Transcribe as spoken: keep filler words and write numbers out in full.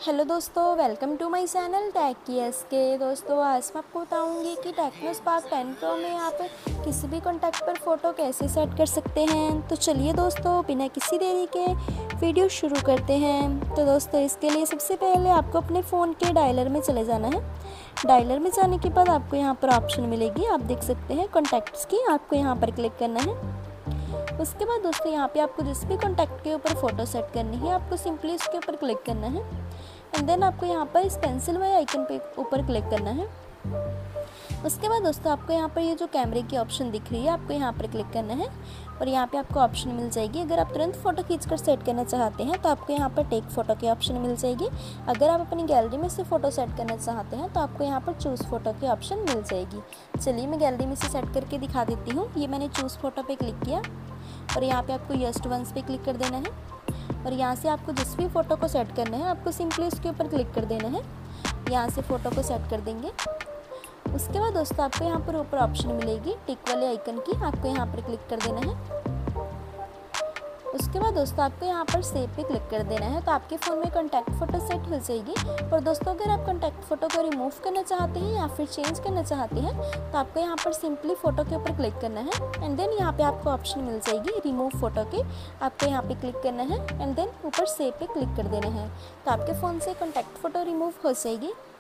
Hello दोस्तों, welcome to my channel tech की S K. दोस्तों आज मैं आपको बताऊंगी कि टेक्नो स्पार्क टेन प्रो में आप किसी भी कॉन्टैक्ट पर फ़ोटो कैसे सेट कर सकते हैं। तो चलिए दोस्तों, बिना किसी देरी के वीडियो शुरू करते हैं। तो दोस्तों इसके लिए सबसे पहले आपको अपने फ़ोन के डायलर में चले जाना है। डायलर में जाने के बाद आपको यहाँ पर ऑप्शन मिलेगी, आप देख सकते हैं कॉन्टैक्ट्स की, आपको यहाँ पर क्लिक करना है। उसके बाद दोस्तों यहाँ पे आपको जिस भी कॉन्टैक्ट के ऊपर फ़ोटो सेट करनी है आपको सिंपली इसके ऊपर क्लिक करना है एंड देन आपको यहाँ पर इस पेंसिल वाले आइकन पे ऊपर क्लिक करना है। उसके बाद दोस्तों आपको यहाँ पर ये जो कैमरे की ऑप्शन दिख रही है आपको यहाँ पर क्लिक करना है और यहाँ पे आपको ऑप्शन मिल जाएगी। अगर आप तुरंत फ़ोटो खींचकर सेट करना चाहते हैं तो आपको यहाँ पर टेक फ़ोटो की ऑप्शन मिल जाएगी। अगर आप अपनी गैलरी में से फ़ोटो सेट करना चाहते हैं तो आपको यहाँ पर चूज़ फ़ोटो की ऑप्शन मिल जाएगी। चलिए मैं गैलरी में से सेट करके दिखा देती हूँ। ये मैंने चूज़ फ़ोटो पर क्लिक किया और यहाँ पर आपको यस टू वंस पे क्लिक कर देना है और यहाँ से आपको जिस भी फ़ोटो को सेट करना है आपको सिंपली उसके ऊपर क्लिक कर देना है। यहाँ से फ़ोटो को सेट कर देंगे। उसके बाद दोस्तों आपको यहाँ पर ऊपर ऑप्शन मिलेगी टिक वाले आइकन की, आपको यहाँ पर क्लिक कर देना है। उसके बाद दोस्तों आपको यहाँ पर सेव पे क्लिक कर देना है तो आपके फ़ोन में कॉन्टैक्ट फ़ोटो सेट हो जाएगी। और दोस्तों अगर आप कॉन्टैक्ट फ़ोटो को रिमूव करना चाहते हैं या फिर चेंज करना चाहते हैं तो आपको यहाँ पर सिंपली फ़ोटो के ऊपर क्लिक करना है एंड देन यहाँ पे आपको ऑप्शन मिल जाएगी रिमूव फ़ोटो की, आपको यहाँ पे क्लिक करना है एंड देन ऊपर सेव पे क्लिक कर देना है तो आपके फ़ोन से कॉन्टैक्ट फ़ोटो रिमूव हो जाएगी।